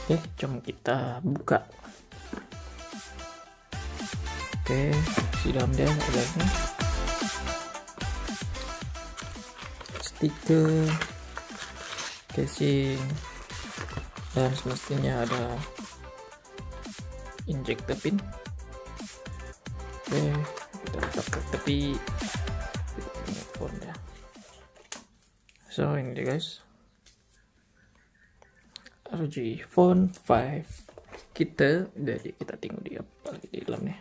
Oke, jom kita buka. Oke, di dalam dia ada ini stiker, casing, dan semestinya ada injector pin. Oke, kita letak ke tepi. Ini phone ya. So ini dia guys, ROG Phone 5 kita. Jadi kita tengok dia apa lagi di dalamnya.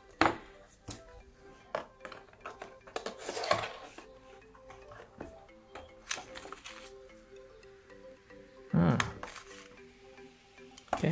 Oke.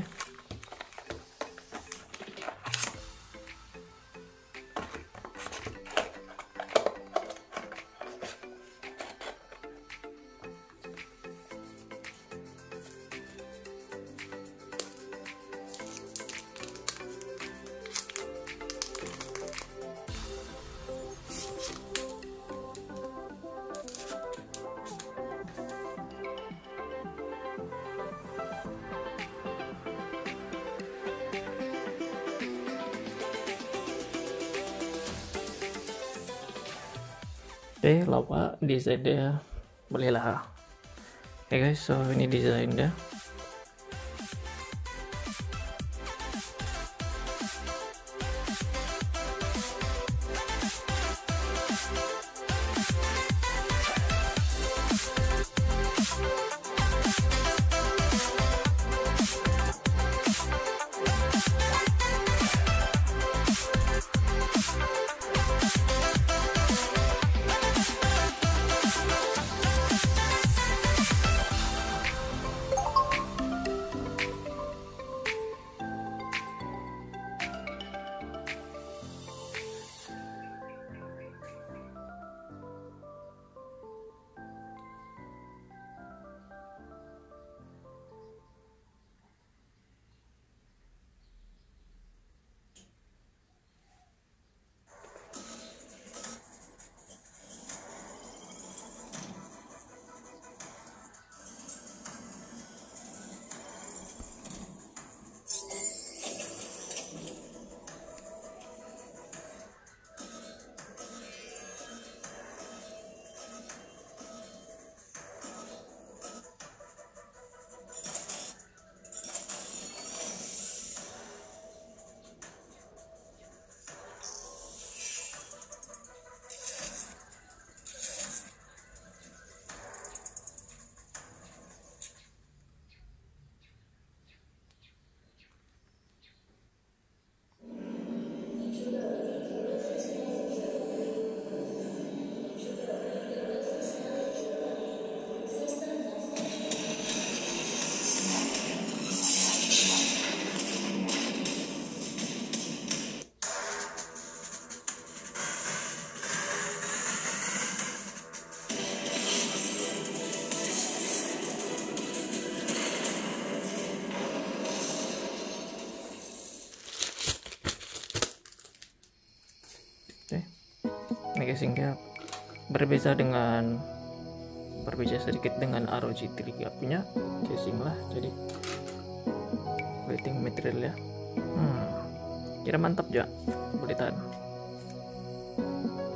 Oke, lawa desain dia bolehlah. Oke guys, so ini desain dia. Ini casingnya berbeda sedikit dengan ROG 3 punya casing lah. Jadi plating material ya, kira mantap juga, boleh tahan.